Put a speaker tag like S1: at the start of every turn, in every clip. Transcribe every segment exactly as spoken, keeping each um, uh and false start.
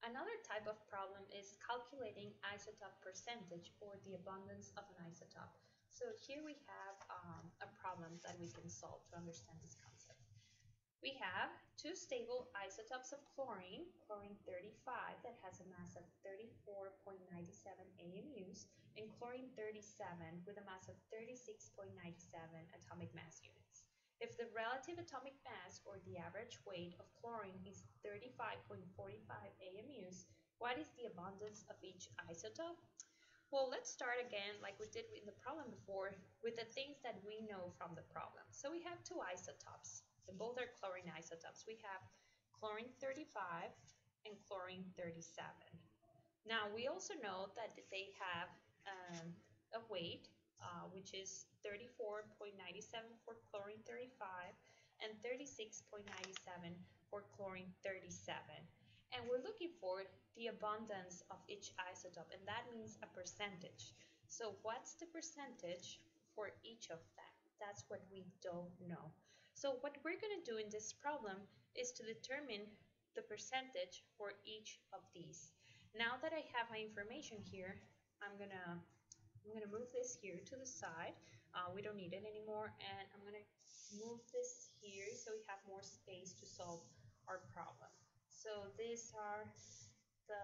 S1: Another type of problem is calculating isotope percentage or the abundance of an isotope. So here we have um, a problem that we can solve to understand this concept. We have two stable isotopes of chlorine, chlorine thirty-five that has a mass of thirty-four point nine seven A M Us, and chlorine thirty-seven with a mass of thirty-six point nine seven atomic mass units. If the relative atomic mass or the average weight of chlorine is thirty-five point four five A M Us, what is the abundance of each isotope? Well, let's start again, like we did in the problem before, with the things that we know from the problem. So we have two isotopes, and both are chlorine isotopes. We have chlorine thirty-five and chlorine thirty-seven. Now, we also know that they have um, a weight, uh, which is thirty-four point nine seven for chlorine thirty-five and thirty-six point nine seven for chlorine thirty-seven. And we're looking for the abundance of each isotope, and that means a percentage. So what's the percentage for each of them? That's what we don't know. So what we're going to do in this problem is to determine the percentage for each of these. Now that I have my information here, I'm gonna I'm gonna move this here to the side. Uh, we don't need it anymore, and I'm gonna move this here so we have more space to solve our problem. So these are the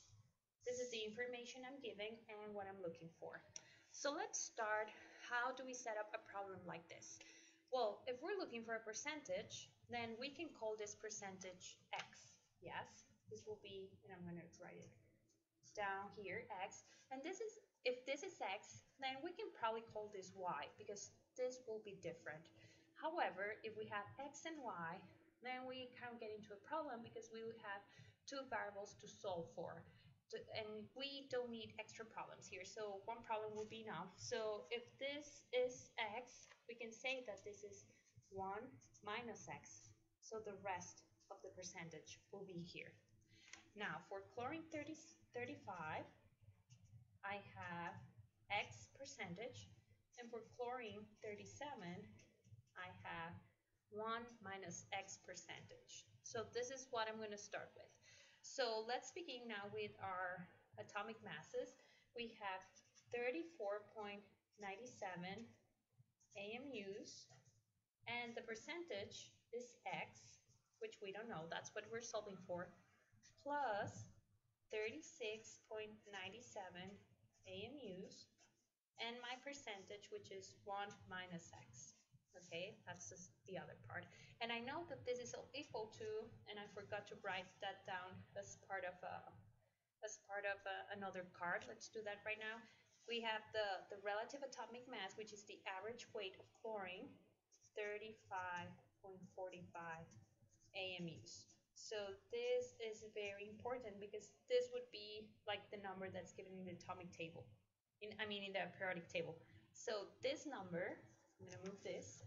S1: this is the information I'm giving and what I'm looking for. So let's start. How do we set up a problem like this? Well, if we're looking for a percentage, then we can call this percentage x. Yes, this will be, and I'm going to write it down here, x. And this is, if this is x, then we can probably call this y because this will be different. However, if we have x and y, then we kind of get into a problem because we would have two variables to solve for. And we don't need extra problems here, so one problem will be enough. So if this is x, we can say that this is one minus x, so the rest of the percentage will be here. Now for chlorine thirty, thirty-five, I have x percentage, and for chlorine thirty-seven, I have one minus x percentage. So this is what I'm going to start with. So let's begin now with our atomic masses. We have thirty-four point nine seven A M Us, and the percentage is x, which we don't know, that's what we're solving for, plus thirty-six point nine seven A M Us, and my percentage, which is one minus x. Okay, that's just the other part. And I know that this is equal to, and I forgot to write that down as part of a, as part of a, another card. Let's do that right now. We have the, the relative atomic mass, which is the average weight of chlorine, thirty-five point four five A M Us. So this is very important because this would be like the number that's given in the atomic table. In, I mean in the periodic table. So this number, I'm going to move this.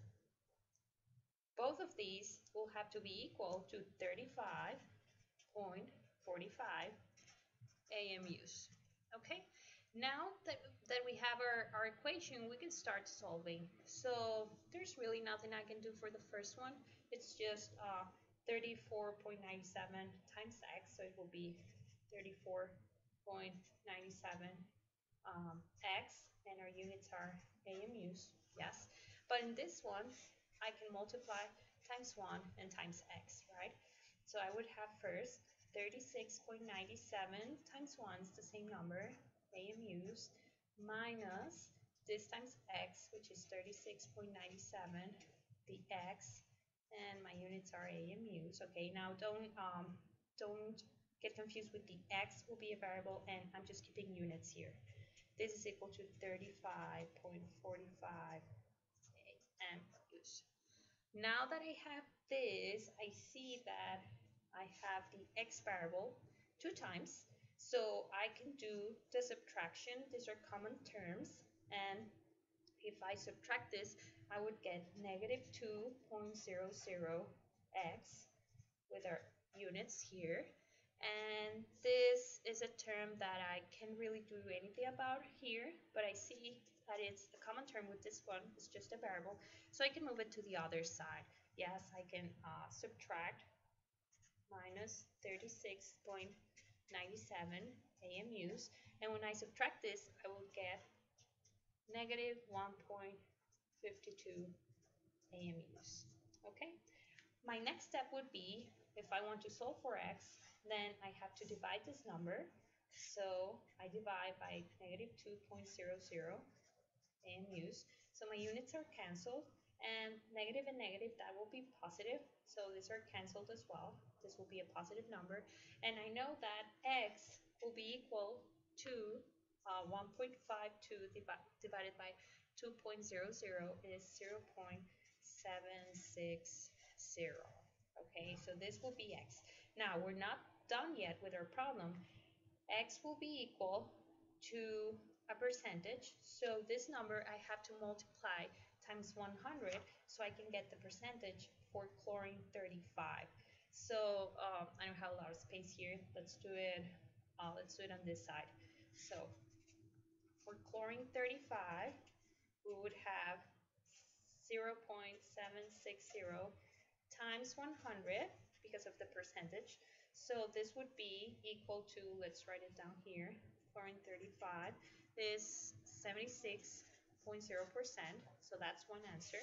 S1: Both of these will have to be equal to thirty-five point four five A M Us. Okay, now that, that we have our, our equation, we can start solving. So there's really nothing I can do for the first one. It's just uh, thirty-four point nine seven times x, so it will be thirty-four point nine seven um, x, and our units are A M Us, yes. But in this one, I can multiply times one and times x, right? So I would have first thirty-six point nine seven times one is the same number, A M Us, minus this times x, which is thirty-six point nine seven, the x, and my units are A M Us. Okay, now don't um, don't get confused with the x will be a variable, and I'm just keeping units here. This is equal to thirty-five point four five A M Us. Now that I have this, I see that I have the x variable two times, so I can do the subtraction. These are common terms, and if I subtract this, I would get negative two point zero zero x with our units here. And this is a term that I can't really do anything about here, but I see that it's a common term with this one. It's just a variable, so I can move it to the other side. Yes, I can uh, subtract minus thirty-six point ninety-seven A M Us, and when I subtract this, I will get negative one point five two A M Us. Okay, my next step would be, if I want to solve for x, then I have to divide this number. So I divide by negative two point zero zero A M Us. So my units are canceled, and negative and negative, that will be positive. So these are canceled as well. This will be a positive number. And I know that x will be equal to uh, one point five two divi divided by two point zero zero is zero point seven six zero. Okay, so this will be x. Now, we're not done yet with our problem. X will be equal to a percentage, so this number I have to multiply times one hundred so I can get the percentage for chlorine thirty-five. So um, I don't have a lot of space here. Let's do it. Uh, let's do it on this side. So for chlorine thirty-five, we would have zero point seven six zero times one hundred because of the percentage. So this would be equal to, let's write it down here, chlorine thirty-five is seventy-six point zero percent. So that's one answer.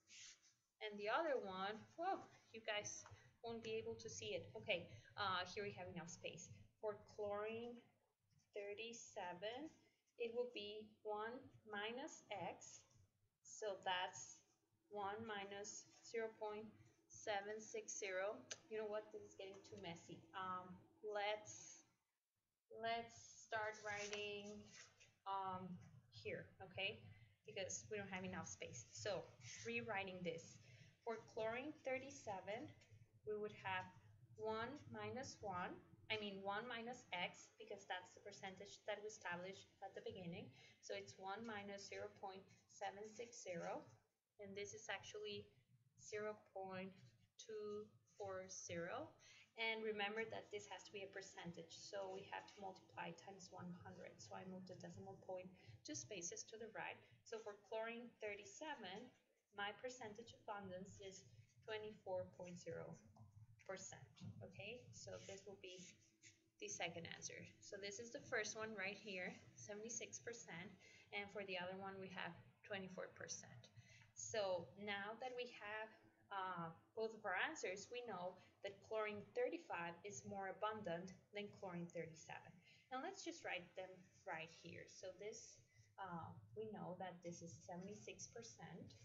S1: And the other one, whoa, you guys won't be able to see it. Okay, uh, here we have enough space. For chlorine thirty-seven, it will be one minus x. So that's one minus zero point seven six zero. You know what? This is getting too messy. Um, let's let's start writing um, here, okay? Because we don't have enough space. So rewriting this. For chlorine thirty-seven, we would have one minus one. I mean one minus x, because that's the percentage that we established at the beginning. So it's one minus zero point seven six zero. And this is actually zero point two four zero. And remember that this has to be a percentage, so we have to multiply times one hundred. So I moved the decimal point two spaces to the right. So for chlorine thirty-seven, my percentage abundance is twenty-four point zero percent. Okay, so this will be the second answer. So this is the first one right here, seventy-six percent, and for the other one we have twenty-four percent. So now that we have uh, both of our answers, we know that chlorine thirty-five is more abundant than chlorine thirty-seven. And let's just write them right here. So this, uh, we know that this is seventy-six percent,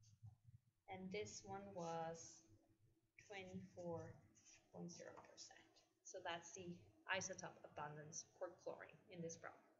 S1: and this one was twenty-four point zero percent. So that's the isotope abundance for chlorine in this problem.